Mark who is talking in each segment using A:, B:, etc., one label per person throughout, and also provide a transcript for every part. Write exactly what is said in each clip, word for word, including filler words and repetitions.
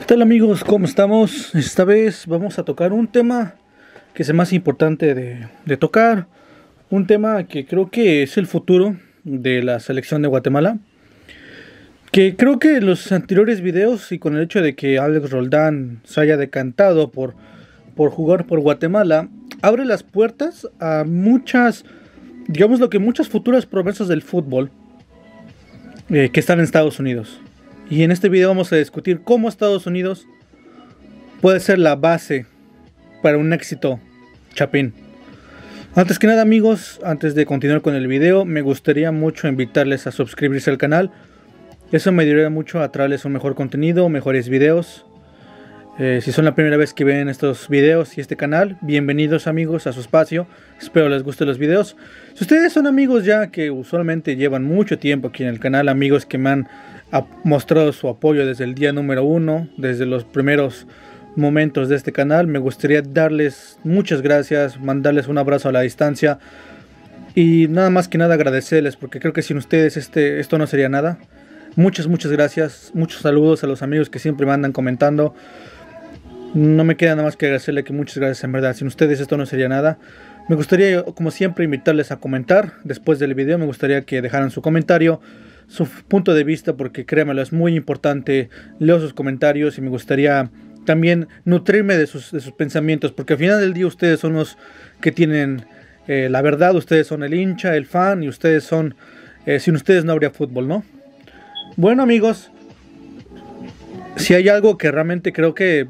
A: Tal amigos? ¿Cómo estamos? Esta vez vamos a tocar un tema que es el más importante de, de tocar. Un tema que creo que es el futuro de la selección de Guatemala. Que creo que en los anteriores videos y con el hecho de que Alex Roldán se haya decantado por, por jugar por Guatemala, abre las puertas a muchas, digamos lo que muchas futuras promesas del fútbol eh, que están en Estados Unidos. Y en este video vamos a discutir cómo Estados Unidos puede ser la base para un éxito chapín. Antes que nada amigos, antes de continuar con el video, me gustaría mucho invitarles a suscribirse al canal. Eso me ayudaría mucho a traerles un mejor contenido, mejores videos. Eh, si son la primera vez que ven estos videos y este canal, bienvenidos amigos a su espacio. Espero les gusten los videos. Si ustedes son amigos ya que usualmente llevan mucho tiempo aquí en el canal, amigos que me han ha mostrado su apoyo desde el día número uno, desde los primeros momentos de este canal, me gustaría darles muchas gracias, mandarles un abrazo a la distancia y nada más que nada agradecerles, porque creo que sin ustedes este, esto no sería nada. Muchas, muchas gracias, muchos saludos a los amigos que siempre me andan comentando. No me queda nada más que agradecerle que muchas gracias en verdad, sin ustedes esto no sería nada. Me gustaría como siempre invitarles a comentar después del video, me gustaría que dejaran su comentario, su punto de vista, porque créanmelo, es muy importante. Leo sus comentarios y me gustaría también nutrirme de sus, de sus pensamientos, porque al final del día ustedes son los que tienen eh, la verdad, ustedes son el hincha, el fan, y ustedes son, eh, sin ustedes no habría fútbol, ¿no? Bueno amigos, si hay algo que realmente creo que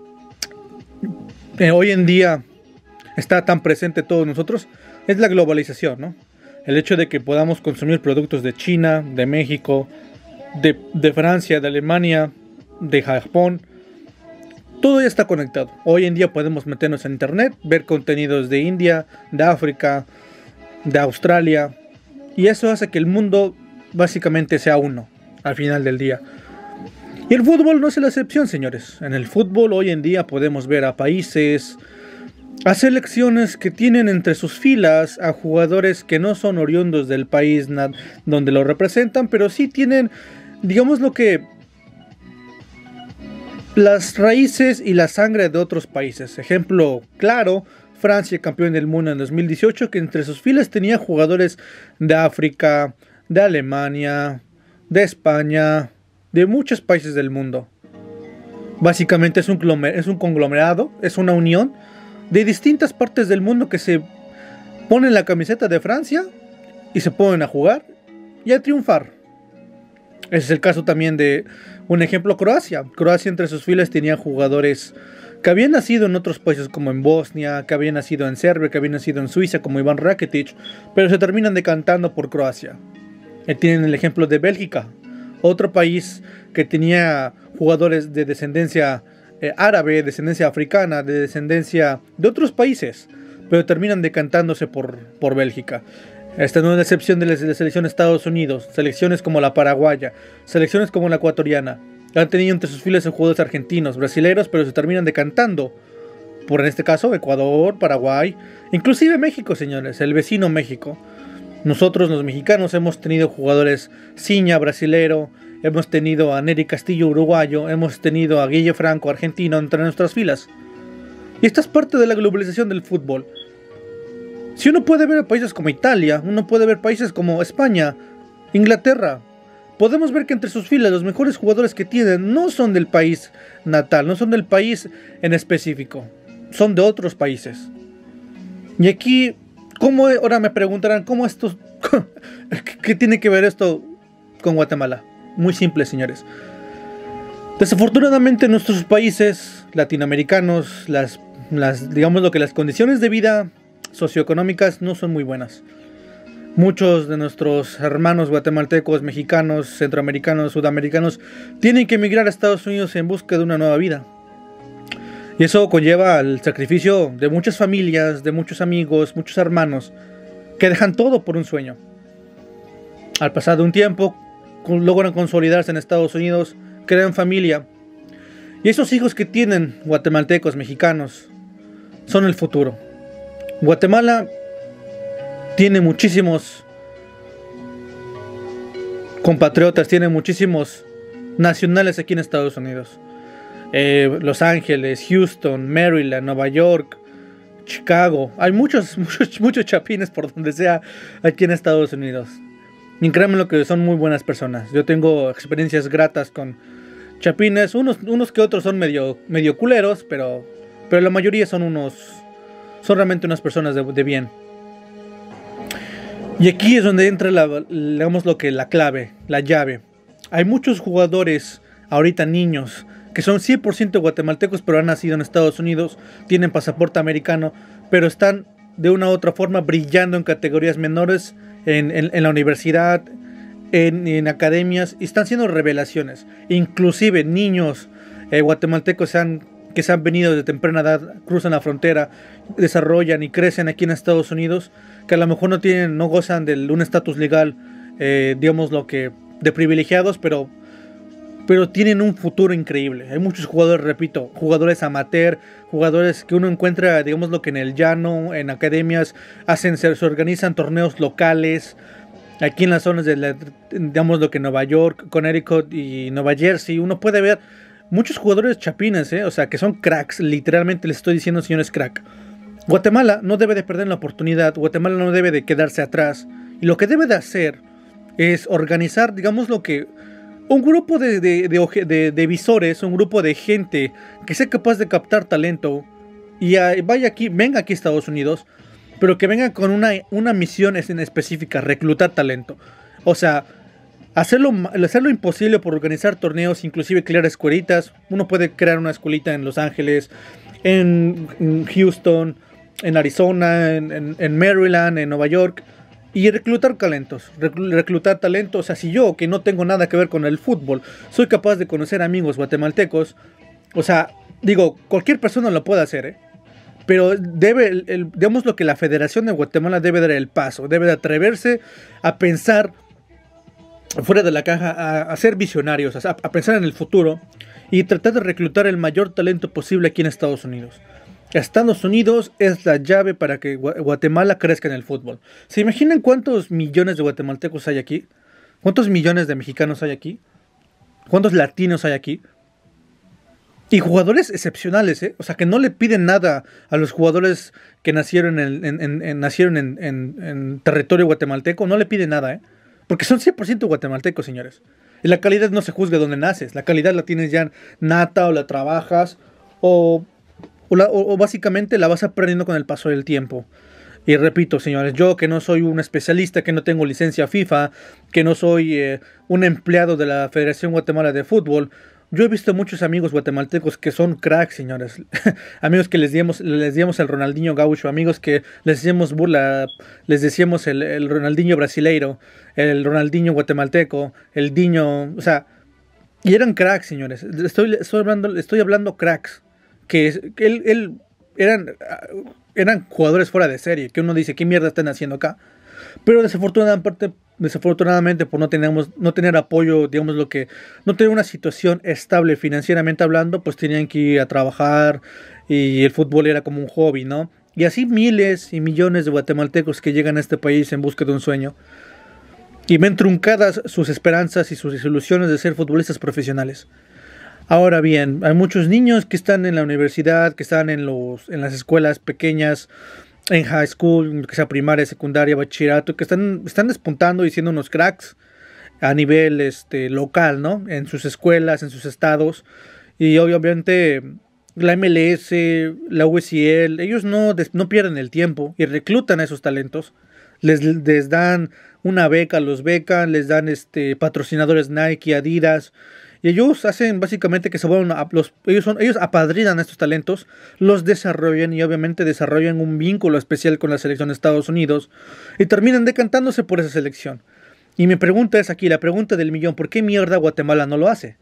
A: eh, hoy en día está tan presente todos nosotros, es la globalización, ¿no? El hecho de que podamos consumir productos de China, de México, de, de Francia, de Alemania, de Japón. Todo ya está conectado. Hoy en día podemos meternos en internet, ver contenidos de India, de África, de Australia. Y eso hace que el mundo básicamente sea uno al final del día. Y el fútbol no es la excepción, señores. En el fútbol hoy en día podemos ver a países, a selecciones que tienen entre sus filas a jugadores que no son oriundos del país donde lo representan, pero sí tienen, digamos lo que, las raíces y la sangre de otros países. Ejemplo claro, Francia, campeón del mundo en dos mil dieciocho, que entre sus filas tenía jugadores de África, de Alemania, de España, de muchos países del mundo. Básicamente es un, es un conglomerado, es una unión de distintas partes del mundo que se ponen la camiseta de Francia y se ponen a jugar y a triunfar. Ese es el caso también de un ejemplo, Croacia. Croacia entre sus filas tenía jugadores que habían nacido en otros países como en Bosnia, que habían nacido en Serbia, que habían nacido en Suiza como Iván Rakitic, pero se terminan decantando por Croacia. Y tienen el ejemplo de Bélgica, otro país que tenía jugadores de descendencia Eh, árabe, descendencia africana, de descendencia de otros países, pero terminan decantándose por, por Bélgica. Esta no es la excepción de la, de la selección de Estados Unidos. Selecciones como la paraguaya, selecciones como la ecuatoriana han tenido entre sus filas jugadores argentinos, brasileños, pero se terminan decantando por, en este caso, Ecuador, Paraguay, inclusive México, señores, el vecino México. Nosotros los mexicanos hemos tenido jugadores Ciña, brasilero, hemos tenido a Nery Castillo, uruguayo, hemos tenido a Guille Franco, argentino, entre nuestras filas. Y esta es parte de la globalización del fútbol. Si uno puede ver a países como Italia, uno puede ver países como España, Inglaterra, podemos ver que entre sus filas los mejores jugadores que tienen no son del país natal, no son del país en específico, son de otros países. Y aquí, ¿cómo? Ahora me preguntarán, ¿cómo esto? ¿Qué tiene que ver esto con Guatemala? Muy simple, señores. Desafortunadamente en nuestros países latinoamericanos, las, las, digamos lo que las condiciones de vida socioeconómicas no son muy buenas. Muchos de nuestros hermanos guatemaltecos, mexicanos, centroamericanos, sudamericanos tienen que emigrar a Estados Unidos en busca de una nueva vida. Y eso conlleva al sacrificio de muchas familias, de muchos amigos, muchos hermanos que dejan todo por un sueño. Al pasar de un tiempo logran consolidarse en Estados Unidos, crean familia. Y esos hijos que tienen guatemaltecos, mexicanos, son el futuro. Guatemala tiene muchísimos compatriotas, tiene muchísimos nacionales aquí en Estados Unidos. eh, Los Ángeles, Houston, Maryland, Nueva York, Chicago. Hay muchos, muchos, muchos chapines por donde sea aquí en Estados Unidos. Y créanme lo que son muy buenas personas. Yo tengo experiencias gratas con chapines. Unos, unos que otros son medio, medio culeros, pero, pero la mayoría son unos, son realmente unas personas de, de bien. Y aquí es donde entra la, digamos lo que la clave, la llave. Hay muchos jugadores ahorita, niños, que son cien por ciento guatemaltecos, pero han nacido en Estados Unidos, tienen pasaporte americano, pero están de una u otra forma brillando en categorías menores, en, en, en la universidad, en, en academias, y están siendo revelaciones. Inclusive niños eh, guatemaltecos se han, que se han venido de temprana edad, cruzan la frontera, desarrollan y crecen aquí en Estados Unidos, que a lo mejor no tienen, no gozan de un estatus legal, eh, digamos lo que, de privilegiados, pero pero tienen un futuro increíble. Hay muchos jugadores, repito, jugadores amateur, jugadores que uno encuentra, digamos lo que en el llano, en academias, hacen, se, se organizan torneos locales, aquí en las zonas de, la, digamos lo que Nueva York, Connecticut y Nueva Jersey, uno puede ver muchos jugadores chapines, ¿eh? O sea, que son cracks, literalmente les estoy diciendo, señores, crack. Guatemala no debe de perder la oportunidad, Guatemala no debe de quedarse atrás, y lo que debe de hacer es organizar, digamos lo que... un grupo de, de, de, de, de visores, un grupo de gente que sea capaz de captar talento y a, vaya aquí, venga aquí a Estados Unidos, pero que venga con una, una misión en específica, reclutar talento. O sea, hacerlo, hacerlo imposible por organizar torneos, inclusive crear escuelitas. Uno puede crear una escuelita en Los Ángeles, en, en Houston, en Arizona, en, en, en Maryland, en Nueva York. Y reclutar talentos, reclutar talentos, o sea, si yo, que no tengo nada que ver con el fútbol, soy capaz de conocer amigos guatemaltecos, o sea, digo, cualquier persona lo puede hacer, ¿eh? Pero debe, el, el, digamos lo que la Federación de Guatemala debe dar el paso, debe de atreverse a pensar fuera de la caja, a, a ser visionarios, a, a pensar en el futuro y tratar de reclutar el mayor talento posible aquí en Estados Unidos. Estados Unidos es la llave para que Guatemala crezca en el fútbol. ¿Se imaginan cuántos millones de guatemaltecos hay aquí? ¿Cuántos millones de mexicanos hay aquí? ¿Cuántos latinos hay aquí? Y jugadores excepcionales, ¿eh? O sea, que no le piden nada a los jugadores que nacieron en, en, en, en nacieron en, en, en territorio guatemalteco. No le piden nada, ¿eh? Porque son cien por ciento guatemaltecos, señores. Y la calidad no se juzga donde naces. La calidad la tienes ya nata o la trabajas o... O, la, o, o básicamente la vas aprendiendo con el paso del tiempo. Y repito, señores, yo que no soy un especialista, que no tengo licencia FIFA, que no soy eh, un empleado de la Federación Guatemala de Fútbol, yo he visto muchos amigos guatemaltecos que son cracks, señores. Amigos que les decíamos, les decíamos el Ronaldinho Gaucho, amigos que les decíamos burla, les decíamos el, el Ronaldinho brasileiro, el Ronaldinho guatemalteco, el Diño, o sea, y eran cracks, señores. Estoy, estoy hablando, estoy hablando cracks. Que, que él, él eran, eran jugadores fuera de serie, que uno dice, ¿qué mierda están haciendo acá? Pero desafortunadamente, desafortunadamente por no, tenemos, no tener apoyo, digamos lo que, no tener una situación estable financieramente hablando, pues tenían que ir a trabajar y el fútbol era como un hobby, ¿no? Y así miles y millones de guatemaltecos que llegan a este país en busca de un sueño y ven truncadas sus esperanzas y sus ilusiones de ser futbolistas profesionales. Ahora bien, hay muchos niños que están en la universidad, que están en, los, en las escuelas pequeñas, en high school, que sea primaria, secundaria, bachillerato, que están, están despuntando y siendo unos cracks a nivel este, local, ¿no? En sus escuelas, en sus estados. Y obviamente la M L S, la U S L, ellos no, no pierden el tiempo y reclutan a esos talentos. Les, les dan una beca, los becan, les dan este, patrocinadores Nike, Adidas. Y ellos hacen básicamente que se vuelvan a, los, ellos, son, ellos apadrinan a estos talentos, los desarrollan y obviamente desarrollan un vínculo especial con la selección de Estados Unidos y terminan decantándose por esa selección. Y mi pregunta es aquí, la pregunta del millón, ¿por qué mierda Guatemala no lo hace?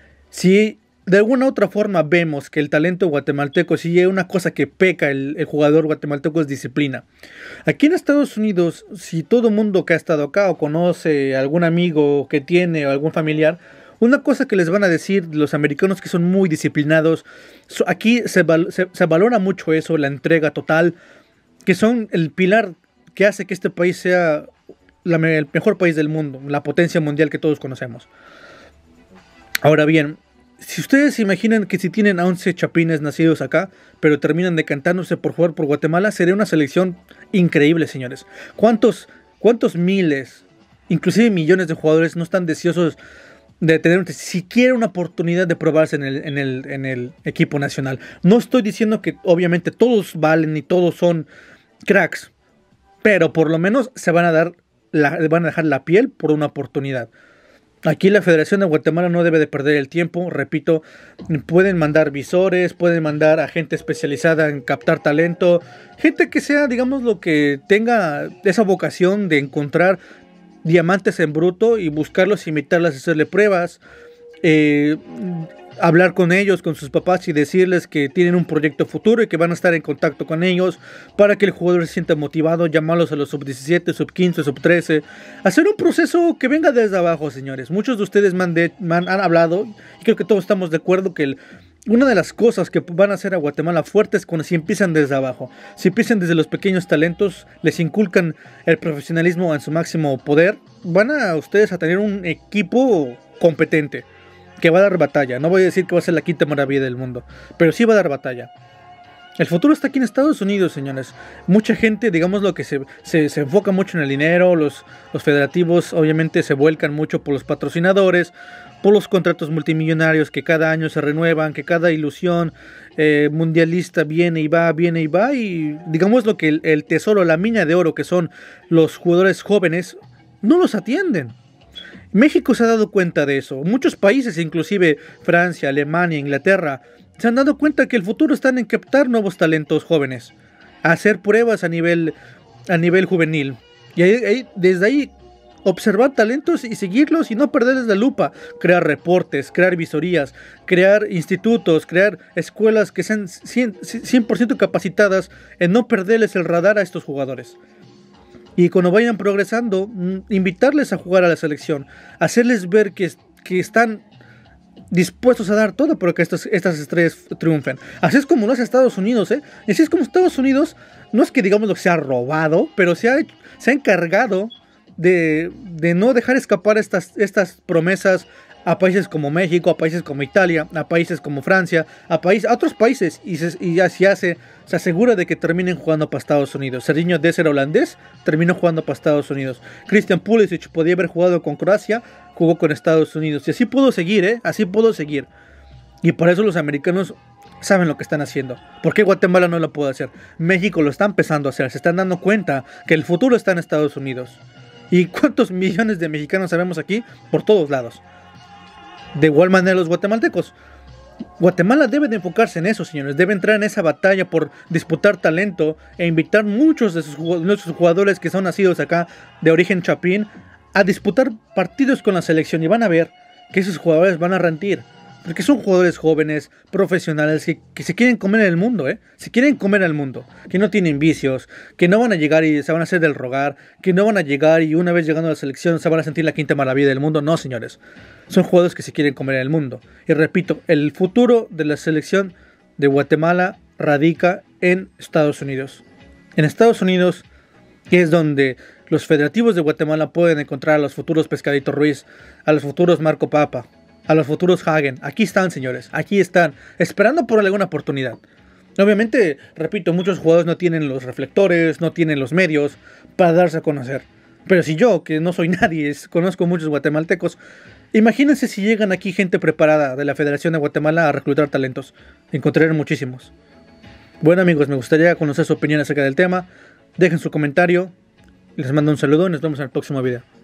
A: Si de alguna otra forma vemos que el talento guatemalteco, si hay una cosa que peca el, el jugador guatemalteco es disciplina. Aquí en Estados Unidos, si todo mundo que ha estado acá o conoce a algún amigo que tiene o algún familiar, una cosa que les van a decir los americanos que son muy disciplinados, aquí se, val, se, se valora mucho eso, la entrega total, que son el pilar que hace que este país sea la, el mejor país del mundo, la potencia mundial que todos conocemos. Ahora bien, Si ustedes se imaginan que si tienen a once chapines nacidos acá, pero terminan decantándose por jugar por Guatemala, sería una selección increíble, señores. ¿Cuántos, cuántos miles, inclusive millones de jugadores no están deseosos de tener siquiera una oportunidad de probarse en el, en el, en el equipo nacional? No estoy diciendo que obviamente todos valen y todos son cracks, pero por lo menos se van a dar la, van a dejar la piel por una oportunidad. Aquí la Federación de Guatemala no debe de perder el tiempo. Repito, pueden mandar visores, pueden mandar a gente especializada en captar talento, gente que sea, digamos, lo que tenga esa vocación de encontrar diamantes en bruto y buscarlos, invitarlos a hacerle pruebas, eh, hablar con ellos, con sus papás y decirles que tienen un proyecto futuro y que van a estar en contacto con ellos para que el jugador se sienta motivado, llamarlos a los sub diecisiete, sub quince, sub trece, hacer un proceso que venga desde abajo, señores. Muchos de ustedes me han, de, me han, han hablado y creo que todos estamos de acuerdo que el, una de las cosas que van a hacer a Guatemala fuerte es cuando si empiezan desde abajo, si empiezan desde los pequeños talentos, les inculcan el profesionalismo en su máximo poder, van a ustedes a tener un equipo competente que va a dar batalla. No voy a decir que va a ser la quinta maravilla del mundo, pero sí va a dar batalla. El futuro está aquí en Estados Unidos, señores. Mucha gente, digamos lo que se, se, se enfoca mucho en el dinero, los, los federativos obviamente se vuelcan mucho por los patrocinadores, por los contratos multimillonarios que cada año se renuevan, que cada ilusión eh, mundialista viene y va, viene y va, y digamos lo que el, el tesoro, la mina de oro que son los jugadores jóvenes, no los atienden. México se ha dado cuenta de eso. Muchos países, inclusive Francia, Alemania, Inglaterra, se han dado cuenta que el futuro está en captar nuevos talentos jóvenes, hacer pruebas a nivel, a nivel juvenil. Y ahí, ahí, desde ahí observar talentos y seguirlos y no perderles la lupa. Crear reportes, crear visorías, crear institutos, crear escuelas que sean cien por ciento capacitadas en no perderles el radar a estos jugadores. Y cuando vayan progresando, invitarles a jugar a la selección, hacerles ver que, que están dispuestos a dar todo para que estas, estas estrellas triunfen. Así es como lo hace Estados Unidos, ¿eh? Y así es como Estados Unidos, no es que digamos lo que se ha robado, pero se ha, se ha encargado de, de no dejar escapar estas, estas promesas a países como México, a países como Italia, a países como Francia, a, país, a otros países, y, se, y así hace, se asegura de que terminen jugando para Estados Unidos. Serginho Dest era holandés, terminó jugando para Estados Unidos. Christian Pulisic podía haber jugado con Croacia, jugó con Estados Unidos. Y así pudo seguir, ¿eh? Así pudo seguir. Y por eso los americanos saben lo que están haciendo. ¿Por qué Guatemala no lo puede hacer? México lo está empezando a hacer, se están dando cuenta que el futuro está en Estados Unidos. ¿Y cuántos millones de mexicanos sabemos aquí? Por todos lados. De igual manera los guatemaltecos. Guatemala debe de enfocarse en eso, señores. Debe entrar en esa batalla por disputar talento e invitar muchos de sus nuestros jugadores que son nacidos acá de origen chapín a disputar partidos con la selección. Y van a ver que esos jugadores van a rendir. Porque son jugadores jóvenes, profesionales, que, que se quieren comer el mundo, ¿eh? Se quieren comer el mundo. Que no tienen vicios, que no van a llegar y se van a hacer del rogar, que no van a llegar y una vez llegando a la selección se van a sentir la quinta maravilla del mundo. No, señores. Son jugadores que se quieren comer el mundo. Y repito, el futuro de la selección de Guatemala radica en Estados Unidos. En Estados Unidos, que es donde los federativos de Guatemala pueden encontrar a los futuros Pescadito Ruiz, a los futuros Marco Papa, a los futuros Hagen. Aquí están, señores, aquí están, esperando por alguna oportunidad. Obviamente, repito, muchos jugadores no tienen los reflectores, no tienen los medios para darse a conocer. Pero si yo, que no soy nadie, es, conozco muchos guatemaltecos, imagínense si llegan aquí gente preparada de la Federación de Guatemala a reclutar talentos. Encontrarán muchísimos. Bueno, amigos, me gustaría conocer su opinión acerca del tema. Dejen su comentario. Les mando un saludo y nos vemos en el próximo video.